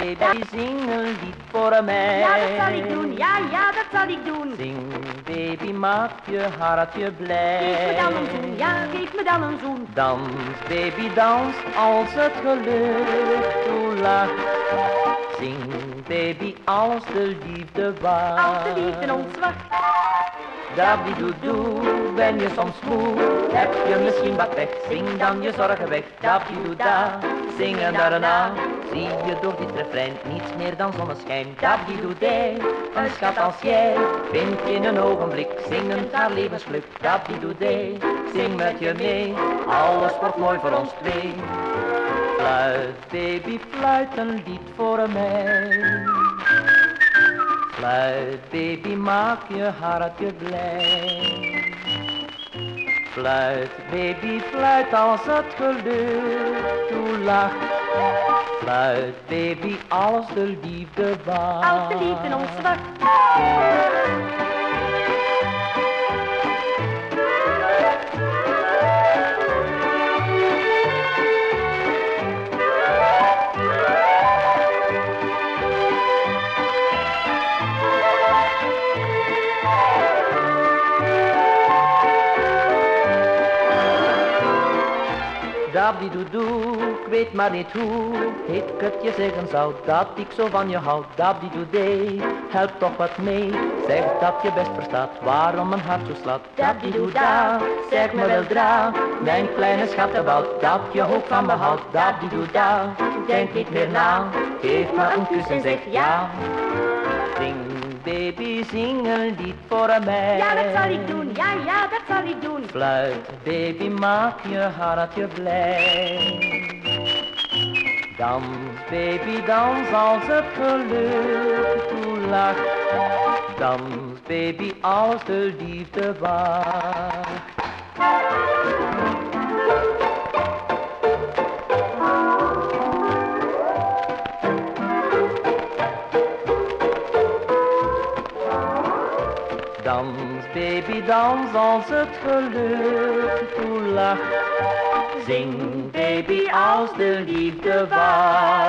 baby, zing een lied voor mij. Ja, dat zal ik doen, ja, dat zal ik doen. Zing, baby, maak je hartje blij. Geef me dan een zoen, ja, geef me dan een zoen. Dans, baby, dans als het geluk toelacht. Zing, baby, als de liefde wacht. Als de liefde ons wacht. Dabdidoedoe, ben je soms moe? Heb je misschien wat pech? Zing dan je zorgen weg. Dabdidoeda, zing en daarna zie je door dit refrein niets meer dan zonneschijn. Dabdidoedee, een schat als jij vind je in een ogenblik zingend haar levensgeluk. Dabdidoedee, zing met je mee, alles wordt mooi voor ons twee. Fluit, baby, fluit een lied voor mij. Fluit, baby, maak je hartje blij. Fluit, baby, fluit als het geluk toelacht. Fluit, baby, als de liefde wacht. Als de liefde ons wacht. Dabdidoedoe, ik weet maar niet hoe ik het je zeggen zou, dat ik zo van je hou. Dabdidoedee, help toch wat mee, zeg dat je best verstaat waarom mijn hart zo slaat. Dabdidoeda, zeg me weldra, mijn kleine schattenbout, dat je ook van me houdt. Dabdidoeda, denk niet meer na, geef me een kus en zeg ja. Zing, baby, zing een lied voor mij. Ja, dat zal ik doen, ja, dat zal ik doen. Fluit, baby, maak je hartje blij. Dans, baby, dans als het geluk toelacht. Dans, baby, als de liefde wacht. Dans, baby, dans als het geluk toelacht. Zing, baby, als de liefde wacht.